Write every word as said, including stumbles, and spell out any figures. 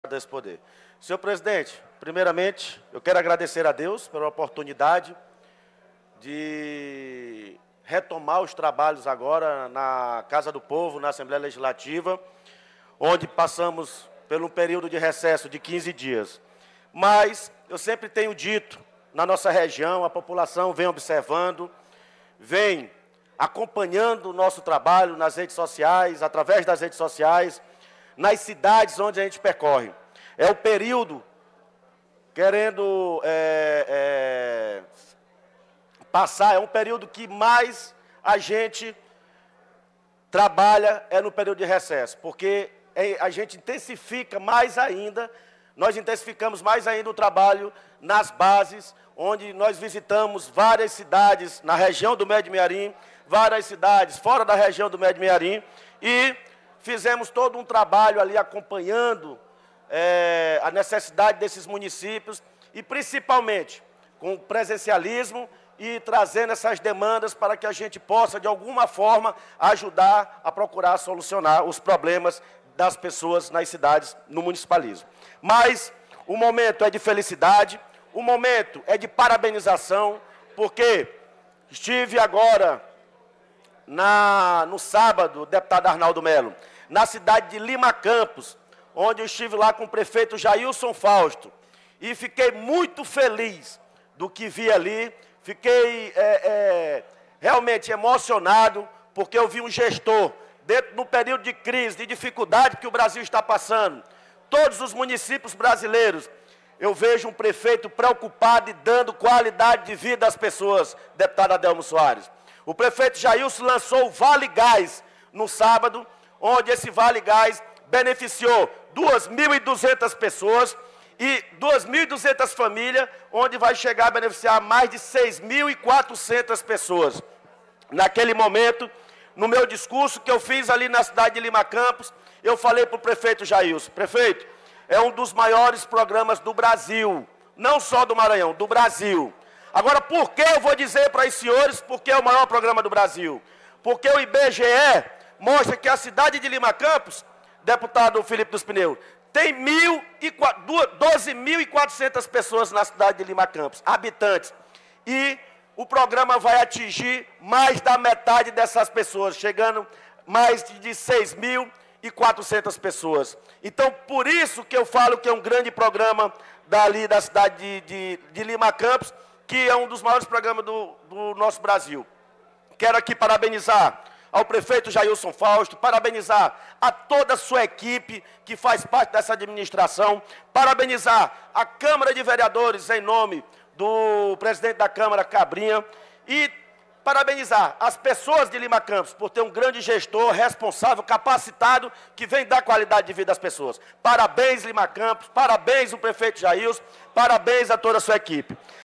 desse poder. Senhor presidente, primeiramente, eu quero agradecer a Deus pela oportunidade de retomar os trabalhos agora na Casa do Povo, na Assembleia Legislativa, onde passamos por um período de recesso de quinze dias. Mas eu sempre tenho dito, na nossa região, a população vem observando, vem acompanhando o nosso trabalho nas redes sociais, através das redes sociais, nas cidades onde a gente percorre. É o período, querendo é, é, passar, é um período que mais a gente trabalha, é no período de recesso, porque é, a gente intensifica mais ainda, nós intensificamos mais ainda o trabalho nas bases, onde nós visitamos várias cidades na região do Médio Mearim, várias cidades fora da região do Médio Mearim, e fizemos todo um trabalho ali acompanhando é, a necessidade desses municípios e principalmente com presencialismo e trazendo essas demandas para que a gente possa, de alguma forma, ajudar a procurar solucionar os problemas das pessoas nas cidades, no municipalismo. Mas o momento é de felicidade, o momento é de parabenização, porque estive agora, na, no sábado, deputado Arnaldo Melo, na cidade de Lima Campos, onde eu estive lá com o prefeito Jailson Fausto, e fiquei muito feliz do que vi ali, fiquei é, é, realmente emocionado, porque eu vi um gestor, dentro do período de crise, de dificuldade que o Brasil está passando, todos os municípios brasileiros, eu vejo um prefeito preocupado e dando qualidade de vida às pessoas, deputado Adelmo Soares. O prefeito Jailson lançou o Vale Gás no sábado, onde esse Vale Gás beneficiou duas mil e duzentas pessoas e duas mil e duzentas famílias, onde vai chegar a beneficiar mais de seis mil e quatrocentas pessoas. Naquele momento, no meu discurso que eu fiz ali na cidade de Lima Campos, eu falei para o prefeito Jailson: prefeito, é um dos maiores programas do Brasil, não só do Maranhão, do Brasil. Agora, por que eu vou dizer para os senhores porque é o maior programa do Brasil? Porque o I B G E mostra que a cidade de Lima Campos, deputado Felipe dos Pneus, tem doze mil e quatrocentas pessoas na cidade de Lima Campos, habitantes. E o programa vai atingir mais da metade dessas pessoas, chegando mais de seis mil e quatrocentas pessoas. Então, por isso que eu falo que é um grande programa dali da cidade de, de, de Lima Campos, que é um dos maiores programas do, do nosso Brasil. Quero aqui parabenizar ao prefeito Jailson Fausto, parabenizar a toda a sua equipe que faz parte dessa administração, parabenizar a Câmara de Vereadores em nome do presidente da Câmara, Cabrinha, e parabenizar as pessoas de Lima Campos por ter um grande gestor, responsável, capacitado, que vem dar qualidade de vida às pessoas. Parabéns, Lima Campos, parabéns o prefeito Jailson, parabéns a toda a sua equipe.